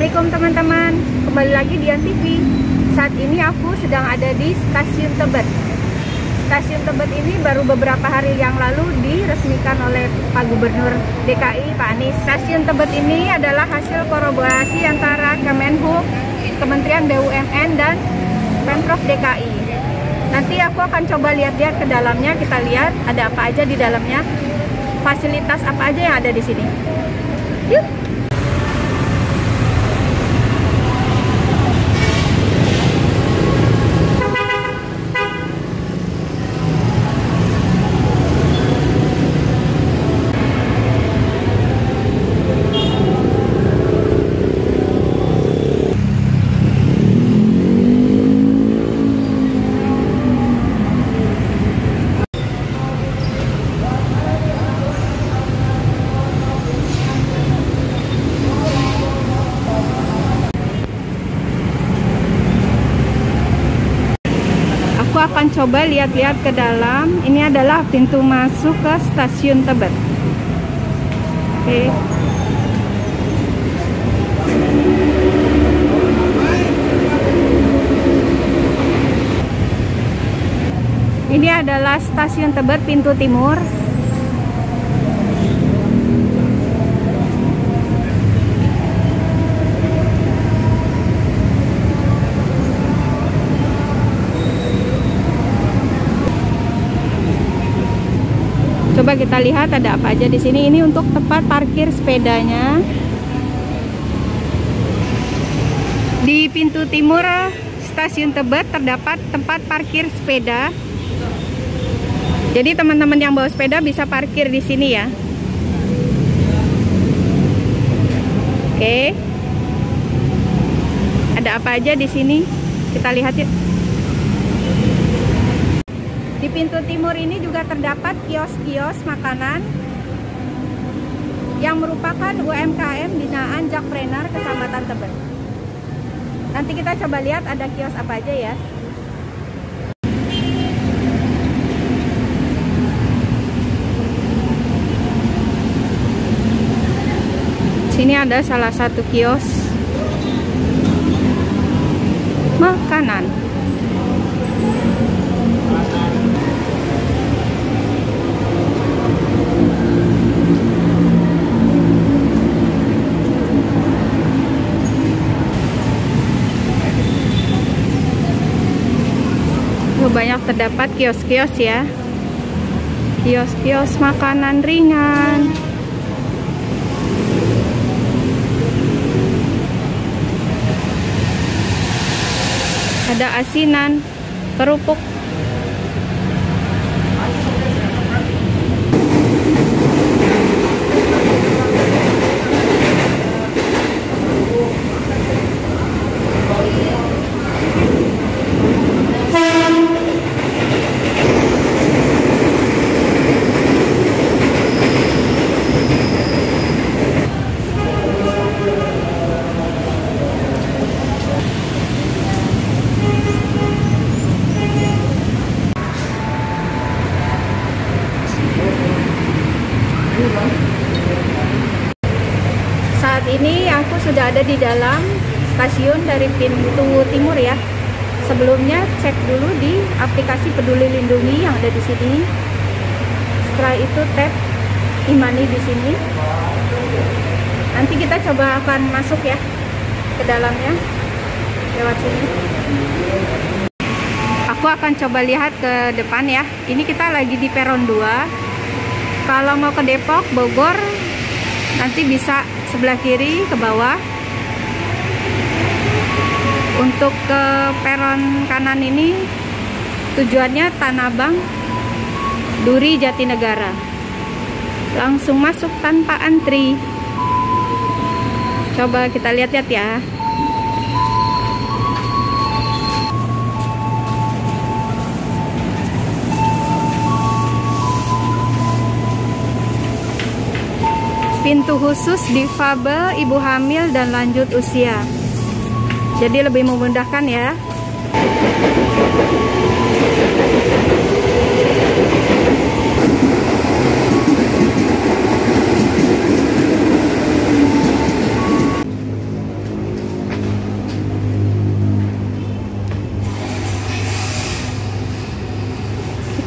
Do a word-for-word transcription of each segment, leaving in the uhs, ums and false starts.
Assalamualaikum teman-teman, kembali lagi di Dian T V. Saat ini aku sedang ada di Stasiun Tebet. Stasiun Tebet ini baru beberapa hari yang lalu diresmikan oleh Pak Gubernur D K I, Pak Anies. Stasiun Tebet ini adalah hasil kolaborasi antara Kemenhub, Kementerian B U M N, dan Pemprov D K I. Nanti aku akan coba lihat-lihat ke dalamnya, kita lihat ada apa aja di dalamnya, fasilitas apa aja yang ada di sini. Yuk! Aku akan coba lihat-lihat ke dalam. Ini adalah pintu masuk ke Stasiun Tebet. Oke. Ini adalah Stasiun Tebet pintu timur. Coba kita lihat ada apa aja di sini. Ini untuk tempat parkir sepedanya. Di pintu timur Stasiun Tebet terdapat tempat parkir sepeda. Jadi teman-teman yang bawa sepeda bisa parkir di sini ya. Oke. Ada apa aja di sini? Kita lihat yuk. Di pintu timur ini juga terdapat kios-kios makanan yang merupakan U M K M binaan Jakpreneur Kecamatan Tebet. Nanti kita coba lihat ada kios apa aja ya. Sini ada salah satu kios makanan. Banyak terdapat kios-kios ya, kios-kios makanan ringan. Ada asinan, kerupuk. Saat ini aku sudah ada di dalam stasiun dari pintu timur ya. Sebelumnya cek dulu di aplikasi Peduli Lindungi yang ada di sini. Setelah itu tap e-money di sini. Nanti kita coba akan masuk ya ke dalamnya lewat sini. Aku akan coba lihat ke depan ya. Ini kita lagi di peron dua. Kalau mau ke Depok, Bogor, nanti bisa sebelah kiri ke bawah. Untuk ke peron kanan ini tujuannya Tanah Abang, Duri, Jatinegara. Langsung masuk tanpa antri. Coba kita lihat-lihat ya. Pintu khusus difabel, ibu hamil, dan lanjut usia. Jadi lebih memudahkan ya.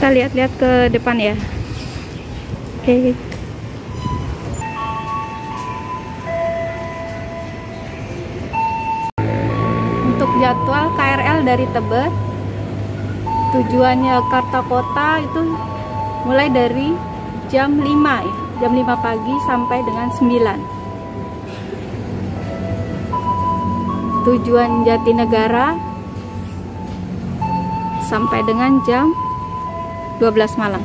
Kita lihat-lihat ke depan ya. Oke. Untuk jadwal K R L dari Tebet tujuannya Jakarta Kota itu mulai dari jam lima ya, jam lima pagi sampai dengan sembilan. Tujuan Jatinegara sampai dengan jam dua belas malam.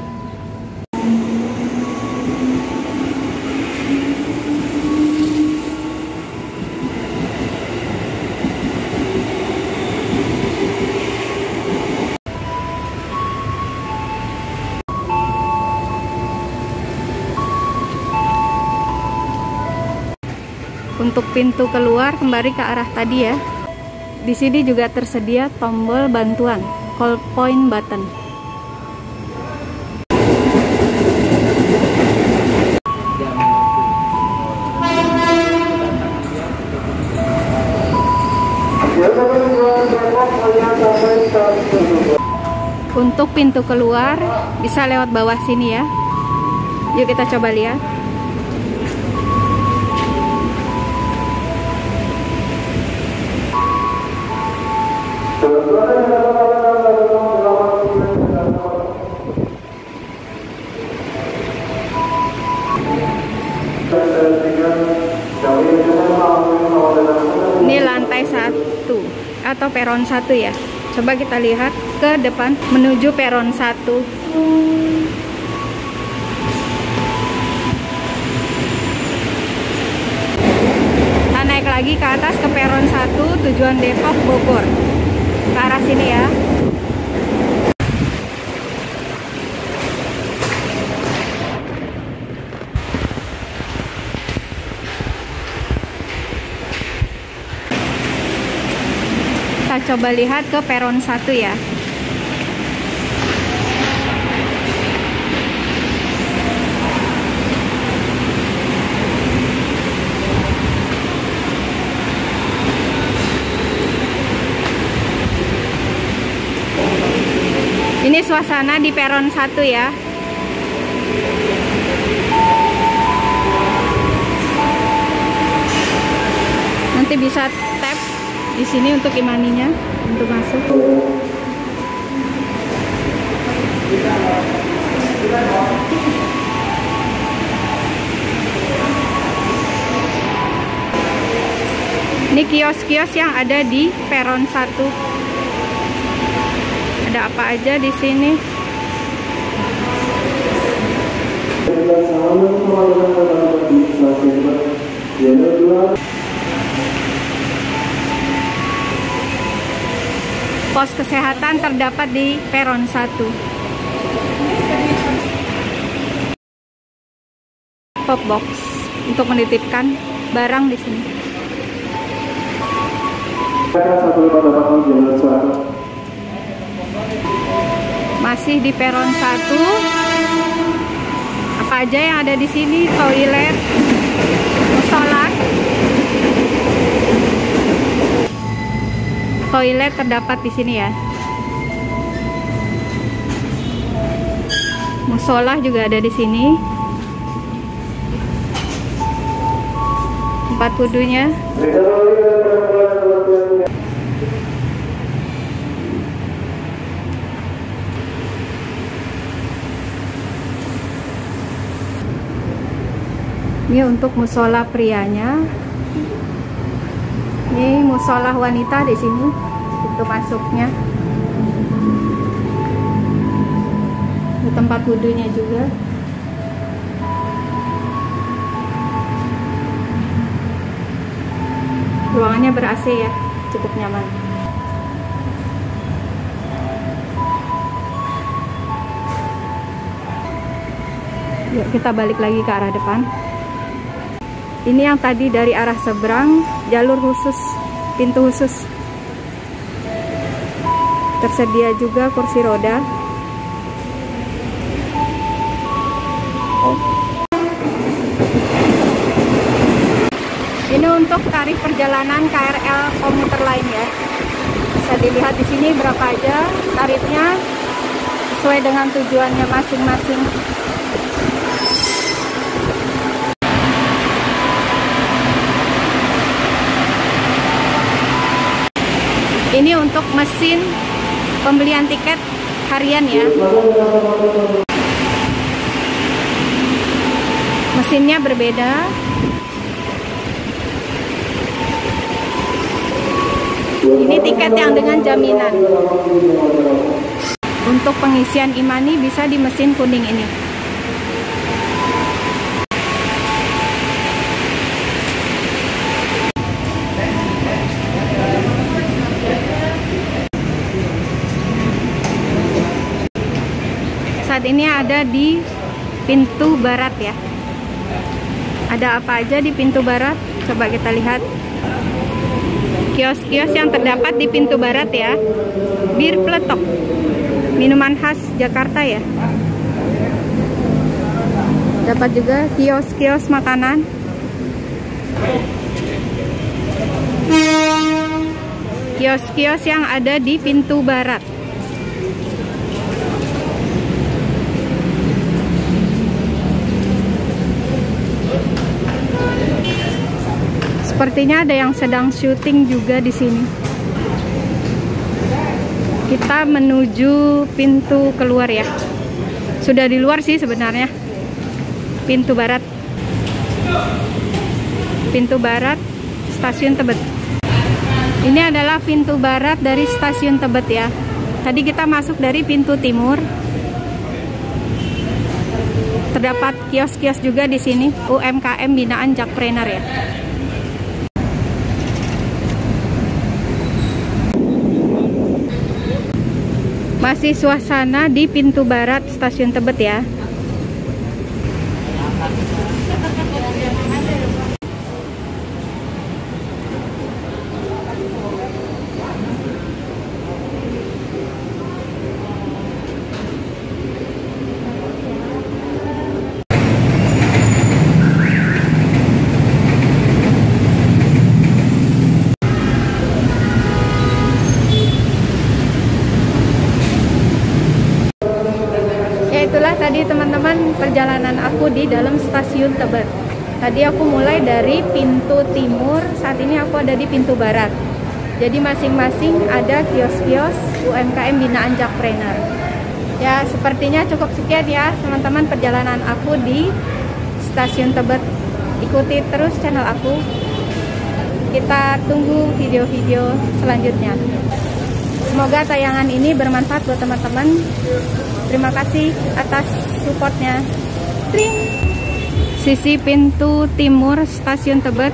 Untuk pintu keluar kembali ke arah tadi ya. Di sini juga tersedia tombol bantuan, call point button. Untuk pintu keluar bisa lewat bawah sini ya. Yuk kita coba lihat. Ini lantai satu atau peron satu ya. Coba kita lihat ke depan menuju peron satu. Kita naik lagi ke atas ke peron satu tujuan Depok Bogor. Ke arah sini ya. Kita coba lihat ke peron satu ya. Ini suasana di peron satu ya. Nanti bisa tap di sini untuk imaninya untuk masuk. Ini kios-kios yang ada di peron satu. Ada apa aja di sini? Pos kesehatan terdapat di peron satu. Pop box untuk menitipkan barang di sini. Masih di peron satu. Apa aja yang ada di sini? Toilet, musola. Toilet terdapat di sini ya. Musola juga ada di sini. Tempat wudunya. Ini untuk musola prianya. Ini musola wanita di sini untuk masuknya. Di tempat wudhunya juga. Ruangannya ber-A C ya, cukup nyaman. Yuk kita balik lagi ke arah depan. Ini yang tadi dari arah seberang, jalur khusus, pintu khusus. Tersedia juga kursi roda. Ini untuk tarif perjalanan K R L komuter lain ya. Bisa dilihat di sini berapa aja tarifnya. sesuai dengan tujuannya masing-masing. Ini untuk mesin pembelian tiket harian ya. Mesinnya berbeda. Ini tiket yang dengan jaminan. Untuk pengisian e-money bisa di mesin kuning ini. Saat ini ada di pintu barat ya. Ada apa aja di pintu barat? Coba kita lihat. Kios-kios yang terdapat di pintu barat ya. Bir peletok, minuman khas Jakarta ya. Dapat juga kios-kios makanan. Kios-kios yang ada di pintu barat. Sepertinya ada yang sedang syuting juga di sini. Kita menuju pintu keluar ya. Sudah di luar sih sebenarnya. Pintu barat. Pintu barat stasiun Tebet. Ini adalah pintu barat dari stasiun Tebet ya. Tadi kita masuk dari pintu timur. Terdapat kios-kios juga di sini, U M K M binaan Jakpreneur ya. Masih suasana di pintu barat stasiun Tebet ya. Itulah tadi teman-teman perjalanan aku di dalam stasiun Tebet. Tadi aku mulai dari pintu timur, saat ini aku ada di pintu barat. Jadi masing-masing ada kios-kios U M K M binaan Jakpreneur. Ya sepertinya cukup sekian ya teman-teman perjalanan aku di stasiun Tebet. Ikuti terus channel aku. Kita tunggu video-video selanjutnya. Semoga tayangan ini bermanfaat buat teman-teman. Terima kasih atas supportnya. Tring. Sisi pintu timur stasiun Tebet.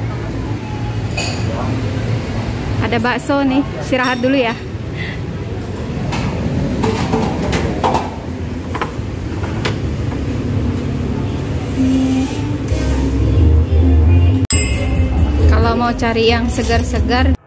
Ada bakso nih, istirahat dulu ya. Kalau mau cari yang segar-segar